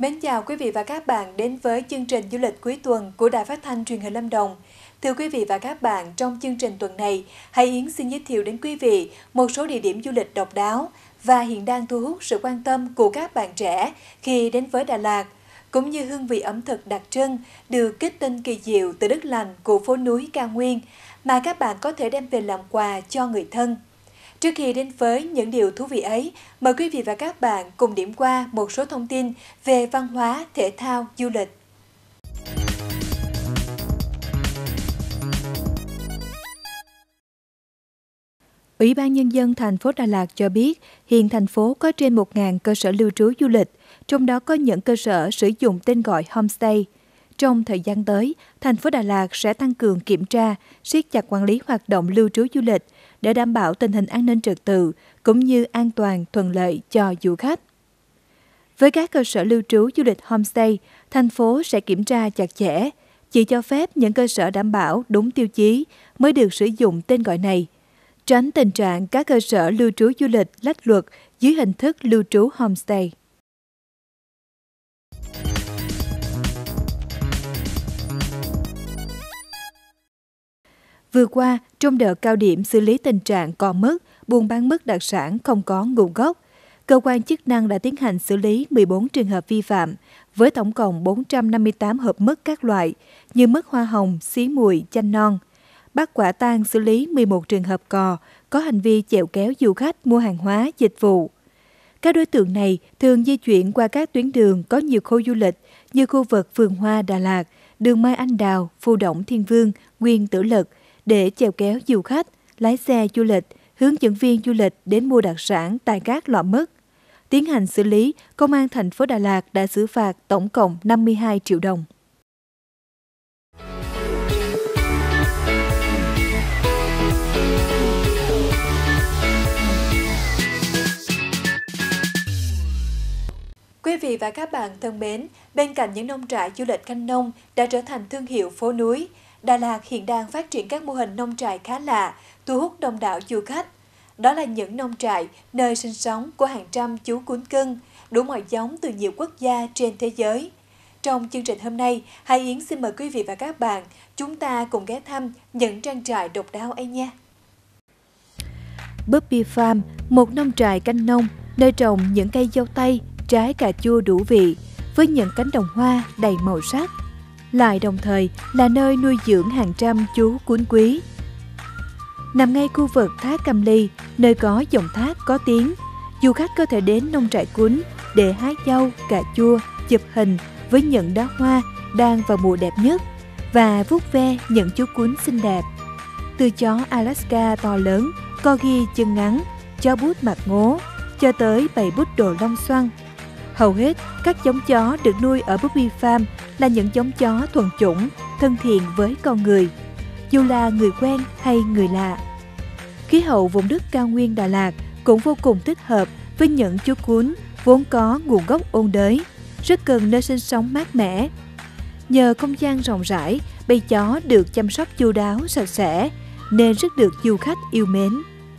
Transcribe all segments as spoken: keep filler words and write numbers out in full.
Mến chào quý vị và các bạn đến với chương trình du lịch cuối tuần của Đài Phát thanh Truyền hình Lâm Đồng. Thưa quý vị và các bạn, trong chương trình tuần này, Hải Yến xin giới thiệu đến quý vị một số địa điểm du lịch độc đáo và hiện đang thu hút sự quan tâm của các bạn trẻ khi đến với Đà Lạt, cũng như hương vị ẩm thực đặc trưng được kết tinh kỳ diệu từ đất lành của phố núi Cao Nguyên mà các bạn có thể đem về làm quà cho người thân. Trước khi đến với những điều thú vị ấy, mời quý vị và các bạn cùng điểm qua một số thông tin về văn hóa, thể thao, du lịch. Ủy ban Nhân dân thành phố Đà Lạt cho biết, hiện thành phố có trên một nghìn cơ sở lưu trú du lịch, trong đó có những cơ sở sử dụng tên gọi homestay. Trong thời gian tới, thành phố Đà Lạt sẽ tăng cường kiểm tra, siết chặt quản lý hoạt động lưu trú du lịch để đảm bảo tình hình an ninh trật tự cũng như an toàn thuận lợi cho du khách. Với các cơ sở lưu trú du lịch homestay, thành phố sẽ kiểm tra chặt chẽ, chỉ cho phép những cơ sở đảm bảo đúng tiêu chí mới được sử dụng tên gọi này, tránh tình trạng các cơ sở lưu trú du lịch lách luật dưới hình thức lưu trú homestay. Vừa qua, trong đợt cao điểm xử lý tình trạng còn mứt, buôn bán mứt đặc sản không có nguồn gốc, cơ quan chức năng đã tiến hành xử lý mười bốn trường hợp vi phạm, với tổng cộng bốn trăm năm mươi tám hộp mứt các loại như mứt hoa hồng, xí muội, chanh non. Bắt quả tang xử lý mười một trường hợp cò có hành vi chèo kéo du khách mua hàng hóa, dịch vụ. Các đối tượng này thường di chuyển qua các tuyến đường có nhiều khu du lịch như khu vực vườn hoa Đà Lạt, đường Mai Anh Đào, Phù Đổng Thiên Vương, Nguyên Tử Lực, để chèo kéo du khách, lái xe du lịch, hướng dẫn viên du lịch đến mua đặc sản tại các lò mứt. Tiến hành xử lý, Công an thành phố Đà Lạt đã xử phạt tổng cộng năm mươi hai triệu đồng. Quý vị và các bạn thân mến, bên cạnh những nông trại du lịch canh nông đã trở thành thương hiệu phố núi, Đà Lạt hiện đang phát triển các mô hình nông trại khá lạ, thu hút đông đảo du khách. Đó là những nông trại nơi sinh sống của hàng trăm chú cún cưng, đủ mọi giống từ nhiều quốc gia trên thế giới. Trong chương trình hôm nay, Hải Yến xin mời quý vị và các bạn, chúng ta cùng ghé thăm những trang trại độc đáo ấy nha. Puppy Farm, một nông trại canh nông, nơi trồng những cây dâu tây, trái cà chua đủ vị, với những cánh đồng hoa đầy màu sắc, lại đồng thời là nơi nuôi dưỡng hàng trăm chú cún quý. Nằm ngay khu vực thác Cam Ly, nơi có dòng thác có tiếng, du khách có thể đến nông trại cún để hái dâu, cà chua, chụp hình với những đóa hoa đang vào mùa đẹp nhất và vuốt ve những chú cún xinh đẹp. Từ chó Alaska to lớn, corgi chân ngắn, chó bút mặt ngố, cho tới bầy bút đồ lông xoăn. Hầu hết các giống chó được nuôi ở Puppy Farm là những giống chó thuần chủng, thân thiện với con người, dù là người quen hay người lạ. Khí hậu vùng đất cao nguyên Đà Lạt cũng vô cùng thích hợp với những chú cún vốn có nguồn gốc ôn đới, rất cần nơi sinh sống mát mẻ. Nhờ không gian rộng rãi, bầy chó được chăm sóc chu đáo, sạch sẽ nên rất được du khách yêu mến.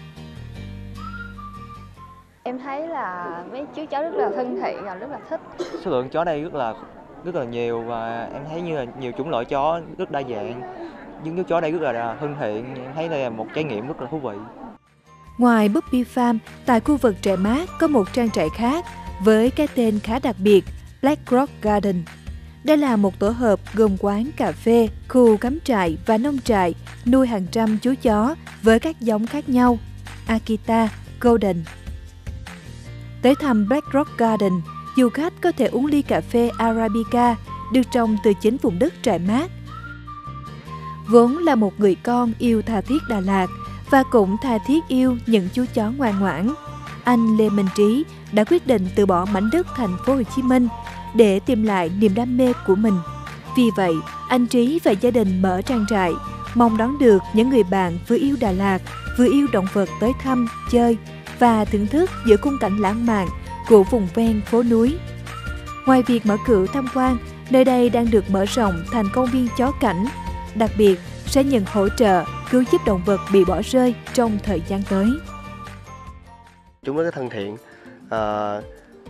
Em thấy là mấy chú chó rất là thân thiện và rất là thích. Số lượng chó đây rất là rất là nhiều và em thấy như là nhiều chủng loại chó rất đa dạng. Những chú chó đây rất là thân thiện, em thấy đây là một trải nghiệm rất là thú vị. Ngoài Puppy Farm, tại khu vực trại mát có một trang trại khác với cái tên khá đặc biệt, Black Rock Garden. Đây là một tổ hợp gồm quán cà phê, khu cắm trại và nông trại nuôi hàng trăm chú chó với các giống khác nhau, Akita, Golden. Tới thăm Black Rock Garden, du khách có thể uống ly cà phê Arabica được trồng từ chính vùng đất trại mát. Vốn là một người con yêu tha thiết Đà Lạt và cũng tha thiết yêu những chú chó ngoan ngoãn, anh Lê Minh Trí đã quyết định từ bỏ mảnh đất thành phố Hồ Chí Minh để tìm lại niềm đam mê của mình. Vì vậy, anh Trí và gia đình mở trang trại, mong đón được những người bạn vừa yêu Đà Lạt, vừa yêu động vật tới thăm, chơi và thưởng thức giữa khung cảnh lãng mạn của vùng ven phố núi. Ngoài việc mở cửa tham quan, nơi đây đang được mở rộng thành công viên chó cảnh, đặc biệt sẽ nhận hỗ trợ cứu giúp động vật bị bỏ rơi trong thời gian tới. Chúng rất thân thiện, à,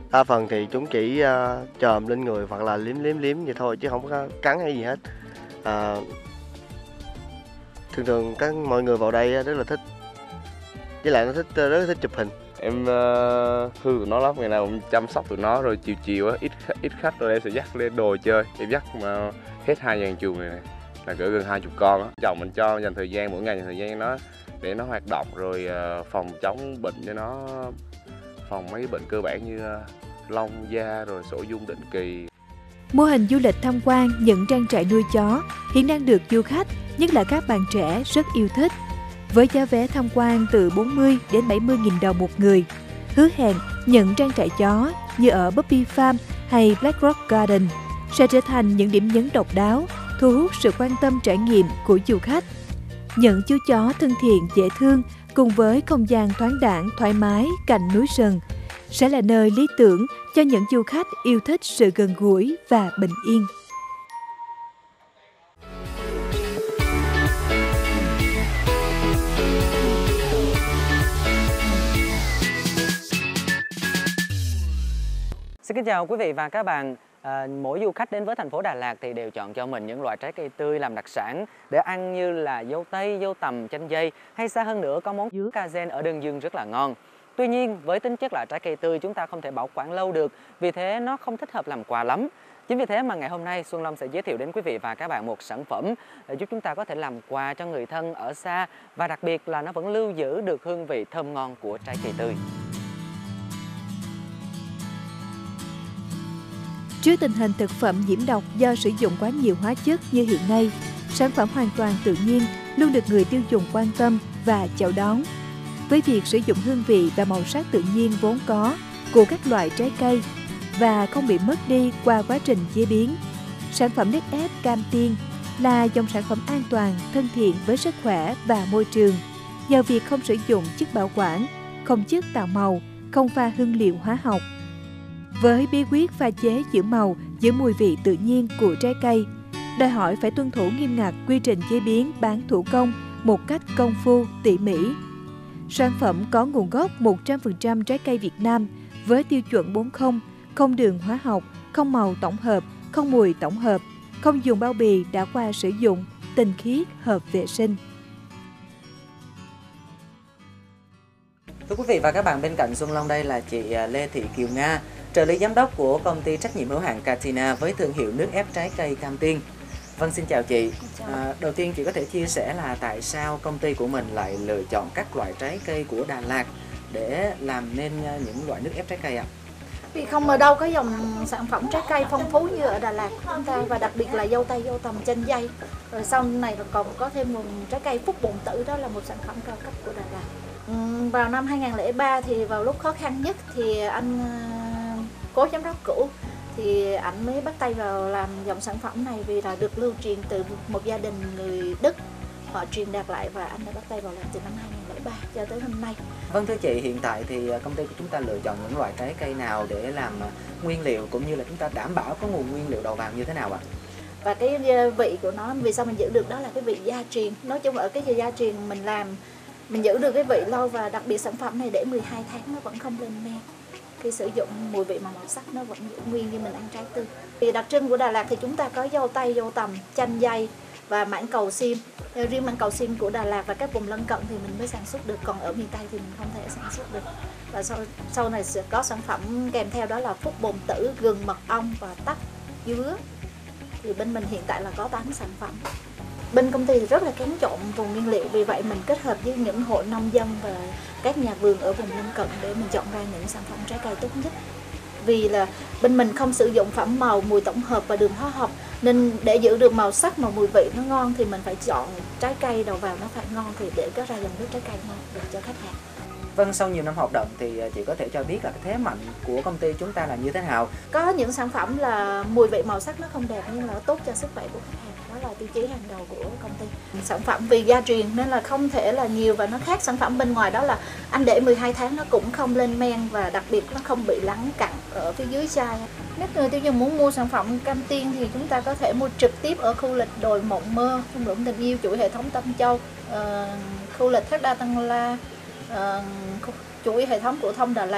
Đa phần thì chúng chỉ uh, chồm lên người hoặc là liếm liếm liếm vậy thôi chứ không có cắn hay gì hết. À, thường thường các mọi người vào đây rất là thích, với lại nó thích rất là thích chụp hình. Em uh, thương tụi nó lắm, ngày nào cũng chăm sóc tụi nó, rồi chiều chiều á ít ít khách rồi em sẽ dắt lên đồ chơi. Em dắt mà hết hai dàn chuồng này, này là cỡ gần hai chục con á. Chồng mình cho dành thời gian, mỗi ngày dành thời gian nó để nó hoạt động, rồi uh, phòng chống bệnh cho nó, phòng mấy bệnh cơ bản như uh, lông da rồi sổ dung định kỳ. Mô hình du lịch tham quan những trang trại nuôi chó hiện đang được du khách, nhất là các bạn trẻ rất yêu thích. Với giá vé tham quan từ bốn mươi đến bảy mươi nghìn đồng một người, hứa hẹn những trang trại chó như ở Puppy Farm hay Black Rock Garden sẽ trở thành những điểm nhấn độc đáo, thu hút sự quan tâm trải nghiệm của du khách. Những chú chó thân thiện dễ thương cùng với không gian thoáng đãng thoải mái cạnh núi rừng sẽ là nơi lý tưởng cho những du khách yêu thích sự gần gũi và bình yên. Xin kính chào quý vị và các bạn. À, mỗi du khách đến với thành phố Đà Lạt thì đều chọn cho mình những loại trái cây tươi làm đặc sản để ăn, như là dâu tây, dâu tằm, chanh dây, hay xa hơn nữa có món dứa Kaizen ở Đơn Dương rất là ngon. Tuy nhiên, với tính chất là trái cây tươi chúng ta không thể bảo quản lâu được, vì thế nó không thích hợp làm quà lắm. Chính vì thế mà ngày hôm nay Xuân Long sẽ giới thiệu đến quý vị và các bạn một sản phẩm để giúp chúng ta có thể làm quà cho người thân ở xa, và đặc biệt là nó vẫn lưu giữ được hương vị thơm ngon của trái cây tươi. Trước tình hình thực phẩm nhiễm độc do sử dụng quá nhiều hóa chất như hiện nay, sản phẩm hoàn toàn tự nhiên luôn được người tiêu dùng quan tâm và chào đón. Với việc sử dụng hương vị và màu sắc tự nhiên vốn có của các loại trái cây và không bị mất đi qua quá trình chế biến, sản phẩm nước ép Cam Tiên là dòng sản phẩm an toàn, thân thiện với sức khỏe và môi trường nhờ việc không sử dụng chất bảo quản, không chất tạo màu, không pha hương liệu hóa học. Với bí quyết pha chế giữ màu, giữ mùi vị tự nhiên của trái cây, đòi hỏi phải tuân thủ nghiêm ngặt quy trình chế biến bán thủ công một cách công phu, tỉ mỉ. Sản phẩm có nguồn gốc một trăm phần trăm trái cây Việt Nam với tiêu chuẩn bốn không, không đường hóa học, không màu tổng hợp, không mùi tổng hợp, không dùng bao bì đã qua sử dụng, tinh khiết, hợp vệ sinh. Thưa quý vị và các bạn, bên cạnh Xuân Long đây là chị Lê Thị Kiều Nga, trợ lý giám đốc của công ty trách nhiệm hữu hạn Katina với thương hiệu nước ép trái cây Cam Tiên. Vâng, xin chào chị. À, đầu tiên chị có thể chia sẻ là tại sao công ty của mình lại lựa chọn các loại trái cây của Đà Lạt để làm nên những loại nước ép trái cây ạ? Vì không ở đâu có dòng sản phẩm trái cây phong phú như ở Đà Lạt chúng ta, và đặc biệt là dâu tây, dâu tằm, chanh dây. Rồi sau này còn có thêm một trái cây Phúc Bồn Tử, đó là một sản phẩm cao cấp của Đà Lạt. Ừ, vào năm hai nghìn không trăm lẻ ba thì vào lúc khó khăn nhất thì anh cố giám đốc cũ thì anh mới bắt tay vào làm dòng sản phẩm này, vì là được lưu truyền từ một gia đình người Đức, họ truyền đạt lại và anh đã bắt tay vào làm từ năm hai nghìn không trăm lẻ ba cho tới hôm nay. Vâng, thưa chị, hiện tại thì công ty của chúng ta lựa chọn những loại trái cây nào để làm nguyên liệu, cũng như là chúng ta đảm bảo có nguồn nguyên liệu đầu vào như thế nào ạ? Và cái vị của nó, vì sao mình giữ được, đó là cái vị gia truyền. Nói chung ở cái gia truyền mình làm, mình giữ được cái vị lâu, và đặc biệt sản phẩm này để mười hai tháng nó vẫn không lên men. Khi sử dụng mùi vị mà màu sắc nó vẫn giữ nguyên như mình ăn trái tươi. Thì đặc trưng của Đà Lạt thì chúng ta có dâu tây, dâu tằm, chanh dây và mãng cầu xiêm. Riêng mãng cầu xiêm của Đà Lạt và các vùng lân cận thì mình mới sản xuất được, còn ở miền Tây thì mình không thể sản xuất được. Và sau, sau này sẽ có sản phẩm kèm theo, đó là Phúc Bồn Tử, gừng, mật ong và tắc dứa. Thì bên mình hiện tại là có tám sản phẩm. Bên công ty thì rất là kén chọn vùng nguyên liệu, vì vậy mình kết hợp với những hội nông dân và các nhà vườn ở vùng lân cận để mình chọn ra những sản phẩm trái cây tốt nhất. Vì là bên mình không sử dụng phẩm màu, mùi tổng hợp và đường hóa học, nên để giữ được màu sắc mà mùi vị nó ngon thì mình phải chọn trái cây đầu vào nó phải ngon, thì để có ra dòng nước trái cây ngon được cho khách hàng. Vâng, sau nhiều năm hoạt động thì chị có thể cho biết là cái thế mạnh của công ty chúng ta là như thế nào? Có những sản phẩm là mùi vị màu sắc nó không đẹp nhưng là nó tốt cho sức khỏe của khách hàng. Đó là tiêu chí hàng đầu của công ty. Sản phẩm vì gia truyền nên là không thể là nhiều, và nó khác sản phẩm bên ngoài, đó là anh để mười hai tháng nó cũng không lên men, và đặc biệt nó không bị lắng cặn ở phía dưới chai. Nếu người tiêu dùng muốn mua sản phẩm Cam Tiên thì chúng ta có thể mua trực tiếp ở khu lịch Đồi Mộng Mơ, thung lũng tình yêu, chuỗi hệ thống Tân Châu, uh, khu lịch Thác Đa Tăng La, uh, chuỗi hệ thống của Thông Đà Lạt.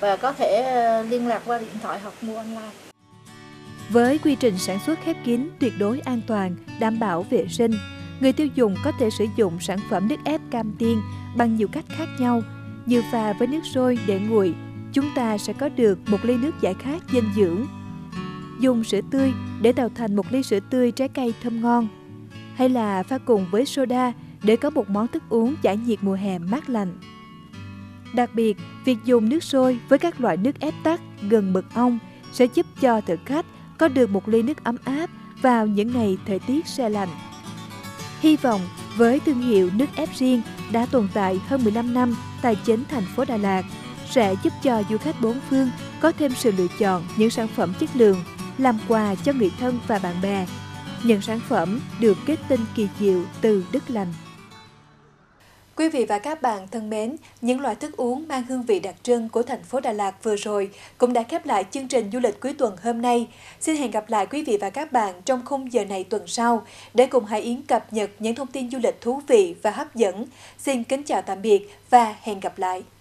và có thể liên lạc qua điện thoại hoặc mua online. Với quy trình sản xuất khép kín, tuyệt đối an toàn, đảm bảo vệ sinh, người tiêu dùng có thể sử dụng sản phẩm nước ép Cam Tiên bằng nhiều cách khác nhau, như pha với nước sôi để nguội, chúng ta sẽ có được một ly nước giải khát dinh dưỡng. Dùng sữa tươi để tạo thành một ly sữa tươi trái cây thơm ngon, hay là pha cùng với soda để có một món thức uống giải nhiệt mùa hè mát lành. Đặc biệt, việc dùng nước sôi với các loại nước ép tắc, gừng, mật ong sẽ giúp cho thực khách có được một ly nước ấm áp vào những ngày thời tiết se lạnh. Hy vọng với thương hiệu nước ép riêng đã tồn tại hơn mười lăm năm tại chính thành phố Đà Lạt sẽ giúp cho du khách bốn phương có thêm sự lựa chọn những sản phẩm chất lượng, làm quà cho người thân và bạn bè. Những sản phẩm được kết tinh kỳ diệu từ đất lành. Quý vị và các bạn thân mến, những loại thức uống mang hương vị đặc trưng của thành phố Đà Lạt vừa rồi cũng đã khép lại chương trình du lịch cuối tuần hôm nay. Xin hẹn gặp lại quý vị và các bạn trong khung giờ này tuần sau để cùng Hải Yến cập nhật những thông tin du lịch thú vị và hấp dẫn. Xin kính chào tạm biệt và hẹn gặp lại.